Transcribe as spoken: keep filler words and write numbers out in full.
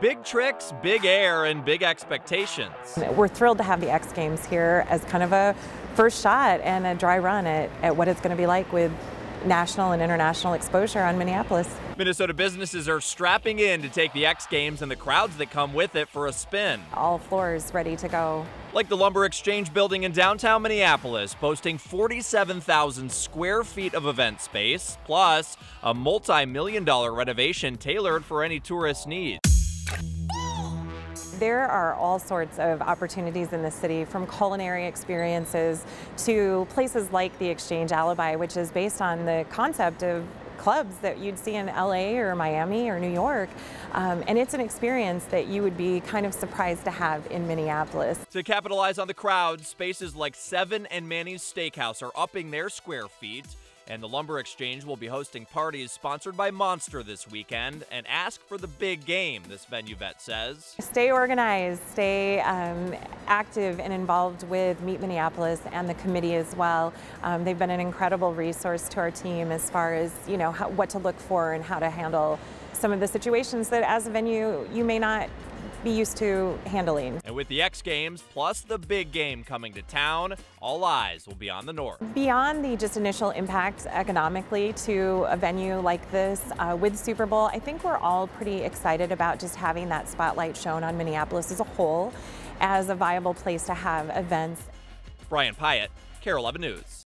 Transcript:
Big tricks, big air, and big expectations. We're thrilled to have the X Games here as kind of a first shot and a dry run at, at what it's going to be like with national and international exposure on Minneapolis. Minnesota businesses are strapping in to take the X Games and the crowds that come with it for a spin. All floors ready to go. Like the Lumber Exchange building in downtown Minneapolis, boasting forty-seven thousand square feet of event space, plus a multi-million dollar renovation tailored for any tourist needs. There are all sorts of opportunities in the city, from culinary experiences to places like the Exchange Alibi, which is based on the concept of clubs that you'd see in L A or Miami or New York. Um, and it's an experience that you would be kind of surprised to have in Minneapolis. To capitalize on the crowd, spaces like Seven and Manny's Steakhouse are upping their square feet. And the Lumber Exchange will be hosting parties sponsored by Monster this weekend, and ask for the big game, this venue vet says. Stay organized, stay um, active and involved with Meet Minneapolis and the committee as well. Um, they've been an incredible resource to our team as far as, you know, how, what to look for and how to handle some of the situations that as a venue you may not be used to handling. And with the X Games plus the big game coming to town, all eyes will be on the North. Beyond the just initial impact economically to a venue like this uh, with Super Bowl, I think we're all pretty excited about just having that spotlight shown on Minneapolis as a whole as a viable place to have events. Brian Pyatt, KARE eleven News.